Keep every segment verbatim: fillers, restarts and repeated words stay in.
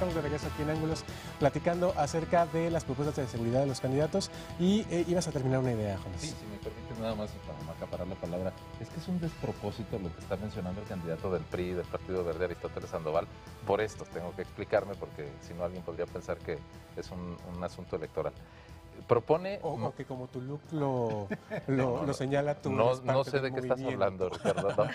estamos de regreso aquí en Ángulos platicando acerca de las propuestas de seguridad de los candidatos y eh, ibas a terminar una idea, Jonas. Sí, si me permite nada más para no acaparar la palabra, es que es un despropósito lo que está mencionando el candidato del P R I, del Partido Verde, Aristóteles Sandoval. Por esto tengo que explicarme porque si no alguien podría pensar que es un, un asunto electoral. Propone... O, o que como tu look lo, lo, no, no, lo señala tú. No, no sé de qué movimiento. estás hablando, Ricardo. No.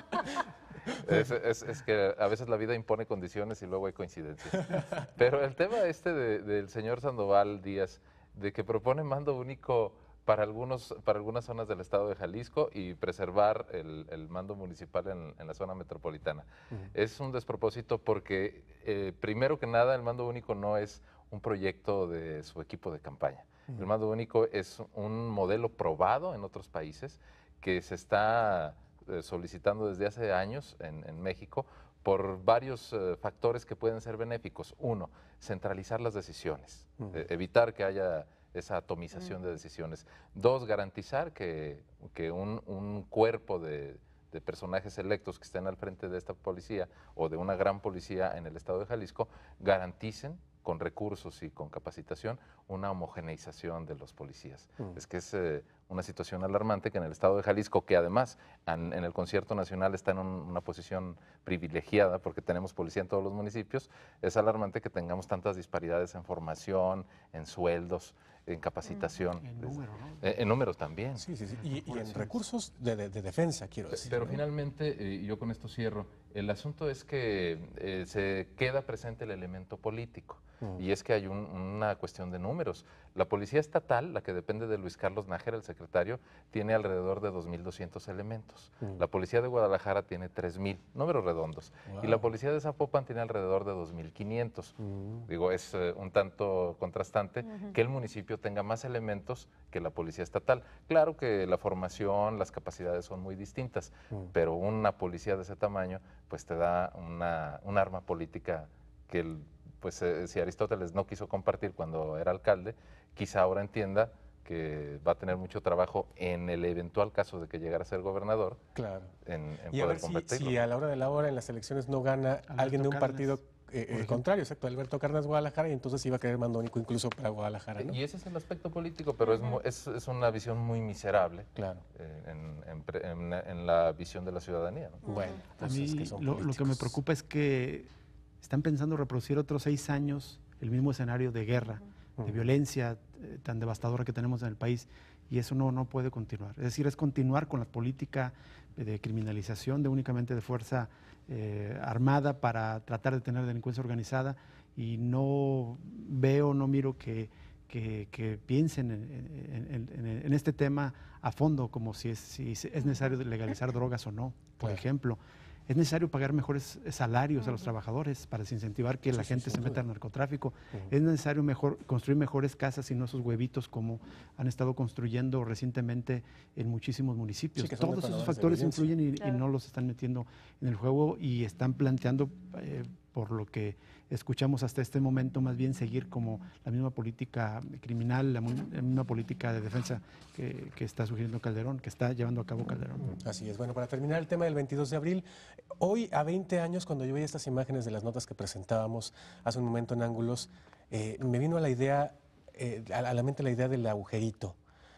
Es, es, es que a veces la vida impone condiciones y luego hay coincidencias. Pero el tema este de, del señor Sandoval Díaz, de que propone mando único para, algunos, para algunas zonas del estado de Jalisco y preservar el, el mando municipal en, en la zona metropolitana. Uh-huh. Es un despropósito porque, eh, primero que nada, el mando único no es un proyecto de su equipo de campaña. Uh-huh. El mando único es un modelo probado en otros países que se está eh, solicitando desde hace años en, en México por varios eh, factores que pueden ser benéficos. Uno, centralizar las decisiones, uh-huh. eh, evitar que haya esa atomización uh-huh. de decisiones. Dos, garantizar que, que un, un cuerpo de, de personajes electos que estén al frente de esta policía o de una gran policía en el estado de Jalisco garanticen con recursos y con capacitación, una homogeneización de los policías. Mm. Es que es eh, una situación alarmante que en el estado de Jalisco, que además en, en el concierto nacional está en un, una posición privilegiada porque tenemos policía en todos los municipios, es alarmante que tengamos tantas disparidades en formación, en sueldos, en capacitación. En números, ¿no? Eh, en números también. Sí, sí, sí. Y, y en recursos de, de, de defensa, quiero decir. Pero ¿no? finalmente, eh, yo con esto cierro, el asunto es que eh, se queda presente el elemento político. Mm. Y es que hay un, una cuestión de números. La policía estatal, la que depende de Luis Carlos Nájera, el secretario, tiene alrededor de dos mil doscientos elementos. Mm. La policía de Guadalajara tiene tres mil, números redondos. Wow. Y la policía de Zapopan tiene alrededor de dos mil quinientos. Mm. Digo, es eh, un tanto contrastante uh-huh. que el municipio tenga más elementos que la policía estatal. Claro que la formación, las capacidades son muy distintas, mm. pero una policía de ese tamaño pues te da una, un arma política que el, pues eh, si Aristóteles no quiso compartir cuando era alcalde, quizá ahora entienda que va a tener mucho trabajo en el eventual caso de que llegara a ser gobernador. Claro. En, en y poder a ver si, si a la hora de la hora en las elecciones no gana Alberto alguien de un Cárdenas. partido eh, eh, contrario, exacto, Alberto Cárdenas Guadalajara, y entonces iba a querer mando único incluso para Guadalajara, ¿no? Y ese es el aspecto político, pero es, es, es una visión muy miserable, claro, eh, en, en, en, en la visión de la ciudadanía, ¿no? Bueno, a mí que lo, lo que me preocupa es que están pensando reproducir otros seis años el mismo escenario de guerra, uh-huh. de violencia eh, tan devastadora que tenemos en el país, y eso no, no puede continuar. Es decir, es continuar con la política de criminalización de únicamente de fuerza eh, armada para tratar de tener delincuencia organizada, y no veo, no miro que, que, que piensen en, en, en, en este tema a fondo, como si es, si es necesario legalizar drogas o no, por claro. ejemplo. Es necesario pagar mejores salarios uh-huh. a los trabajadores para desincentivar que sí, la sí, gente sí, se meta al narcotráfico. Uh-huh. Es necesario mejor, construir mejores casas y no esos huevitos como han estado construyendo recientemente en muchísimos municipios. Sí, todos esos factores influyen y, claro. y no los están metiendo en el juego, y están planteando, eh, por lo que escuchamos hasta este momento, más bien seguir como la misma política criminal, la, muy, la misma política de defensa que, que está sugiriendo Calderón, que está llevando a cabo Calderón. Así es. Bueno, para terminar el tema del veintidós de abril, hoy a veinte años, cuando yo veía estas imágenes de las notas que presentábamos hace un momento en Ángulos, eh, me vino a la idea, eh, a la mente la idea del agujerito.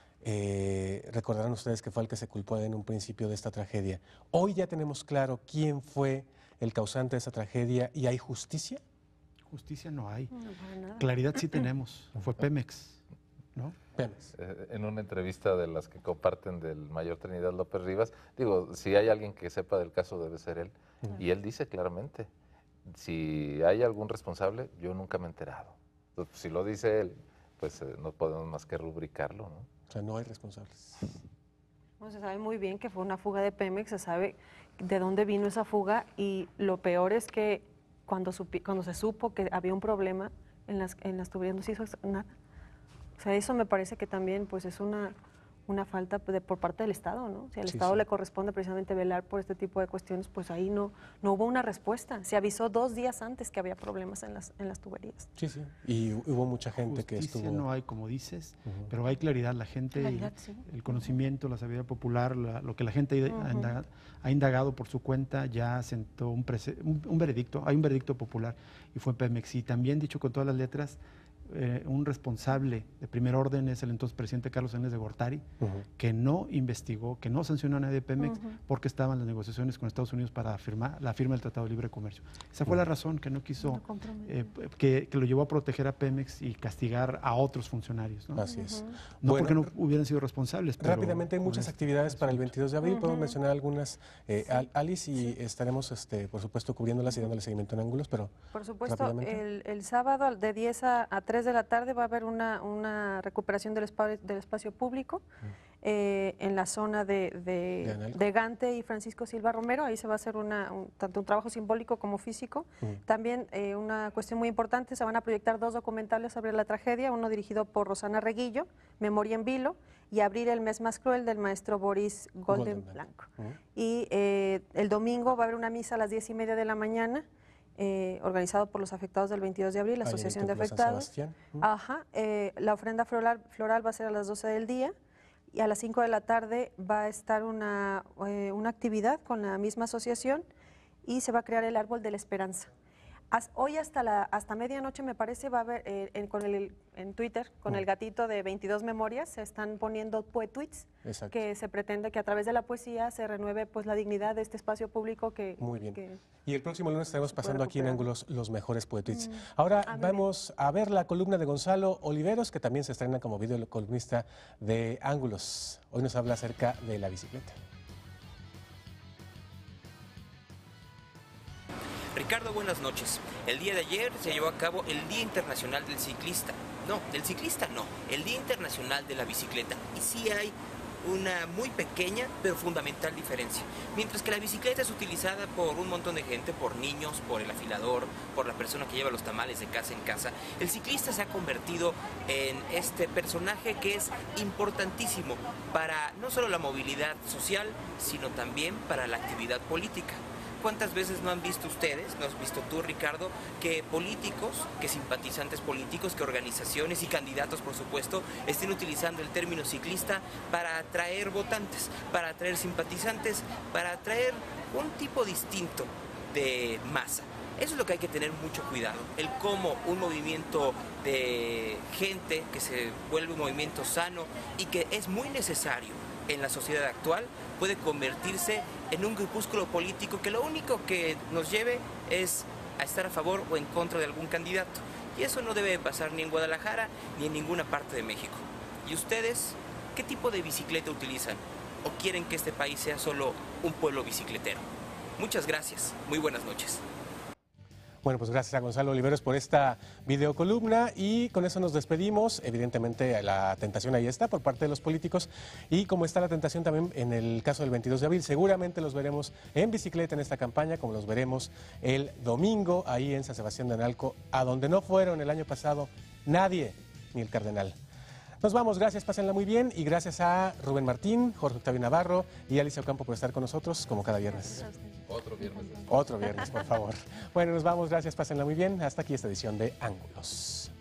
Eh, recordarán ustedes que fue el que se culpó en un principio de esta tragedia. Hoy ya tenemos claro quién fue el causante de esa tragedia y hay justicia. Justicia no hay. No, claridad sí tenemos. Fue Pemex, ¿no? Pemex. Eh, en una entrevista de las que comparten del mayor Trinidad López Rivas, digo, si hay alguien que sepa del caso debe ser él. Uh-huh. Y él dice claramente, si hay algún responsable, yo nunca me he enterado. Entonces, si lo dice él, pues eh, no podemos más que rubricarlo, ¿no? O sea, no hay responsables. Bueno, se sabe muy bien que fue una fuga de Pemex, se sabe de dónde vino esa fuga, y lo peor es que Cuando, supi, cuando se supo que había un problema en las, en las tuberías, no se hizo nada. O sea, eso me parece que también pues, es una, una falta de, por parte del Estado, ¿no? Si al Sí, Estado sí. le corresponde precisamente velar por este tipo de cuestiones, pues ahí no, no hubo una respuesta. Se avisó dos días antes que había problemas en las, en las tuberías. Sí, sí. Y hubo mucha gente que Justicia estuvo... no hay, como dices, Ujú. pero hay claridad. La gente, Claridad, sí. el conocimiento, la sabiduría popular, la- lo que la gente ha Ujú. indagado, ha indagado por su cuenta, ya sentó un, prece- un, un veredicto. Hay un veredicto popular y fue Pemex. Y también, dicho con todas las letras, eh, un responsable de primer orden es el entonces presidente Carlos Salinas de Gortari, Ujú. que no investigó, que no sancionó a nadie de Pemex Ujú. porque estaban las negociaciones con Estados Unidos para firmar la firma del Tratado de Libre Comercio. Esa fue la razón que no quiso, No comprometió. eh, que, que lo llevó a proteger a Pemex y castigar a otros funcionarios, ¿no? Así es. Ujú. No Bueno, porque no hubieran sido responsables. Pero rápidamente, hay por muchas este actividades para el asunto. veintidós de abril. Podemos Ujú. mencionar algunas, eh, Al- Alice, y estaremos, este, por supuesto, cubriéndolas y dándole seguimiento en ángulos, pero Por supuesto, rápidamente. el, el sábado al- de diez a, a tres de la tarde va a haber una, una recuperación del espacio, del espacio público eh, en la zona de, de, De Analco. de Gante y Francisco Silva Romero. Ahí se va a hacer una, un- tanto un trabajo simbólico como físico. Ujú. También eh, una cuestión muy importante, se van a proyectar dos documentales sobre la tragedia, uno dirigido por Rosana Reguillo, Memoria en Vilo, y Abrir el mes más cruel, del maestro Boris Golden Goldenberg. Blanco. Ujú. Y eh, el domingo va a haber una misa a las diez y media de la mañana, eh, organizado por los afectados del veintidós de abril, la Ahí en el Asociación de Templo San Afectados. Sebastián. Ujú. Ajá, eh, la ofrenda floral, floral va a ser a las doce del día y a las cinco de la tarde va a estar una, eh, una actividad con la misma asociación y se va a crear el Árbol de la Esperanza. As- hoy hasta la hasta medianoche, me parece, va a haber eh, en, con el, en Twitter, con el Ujú. gatito de veintidós memorias, se están poniendo poetweets, Exacto. que se pretende que a través de la poesía se renueve pues la dignidad de este espacio público que... Muy bien. que- Y el próximo lunes estaremos se puede pasando aquí en recuperar. ángulos los mejores poetweets. Mm. Ahora Ah, muy bien. vamos a ver la columna de Gonzalo Oliveros, que también se estrena como video columnista de Ángulos. Hoy nos habla acerca de la bicicleta. Ricardo, buenas noches. El día de ayer se llevó a cabo el Día Internacional del Ciclista. No, del ciclista no, el Día Internacional de la Bicicleta. Y sí hay una muy pequeña pero fundamental diferencia. Mientras que la bicicleta es utilizada por un montón de gente, por niños, por el afilador, por la persona que lleva los tamales de casa en casa, el ciclista se ha convertido en este personaje que es importantísimo para no solo la movilidad social, sino también para la actividad política. ¿Cuántas veces no han visto ustedes, no has visto tú, Ricardo, que políticos, que simpatizantes políticos, que organizaciones y candidatos, por supuesto, estén utilizando el término ciclista para atraer votantes, para atraer simpatizantes, para atraer un tipo distinto de masa? Eso es lo que hay que tener mucho cuidado, el cómo un movimiento de gente que se vuelve un movimiento sano y que es muy necesario en la sociedad actual puede convertirse en un grupúsculo político que lo único que nos lleve es a estar a favor o en contra de algún candidato. Y eso no debe pasar ni en Guadalajara ni en ninguna parte de México. ¿Y ustedes qué tipo de bicicleta utilizan? ¿O quieren que este país sea solo un pueblo bicicletero? Muchas gracias. Muy buenas noches. Bueno, pues gracias a Gonzalo Oliveros por esta videocolumna y con eso nos despedimos. Evidentemente la tentación ahí está por parte de los políticos y como está la tentación también en el caso del veintidós de abril, seguramente los veremos en bicicleta en esta campaña, como los veremos el domingo ahí en San Sebastián de Analco, a donde no fueron el año pasado nadie, ni el cardenal. Nos vamos, gracias, pásenla muy bien y gracias a Rubén Martín, Jorge Octavio Navarro y Alicia Ocampo por estar con nosotros como cada viernes. Otro viernes. Otro viernes, por favor. Bueno, nos vamos, gracias, pásenla muy bien. Hasta aquí esta edición de Ángulos.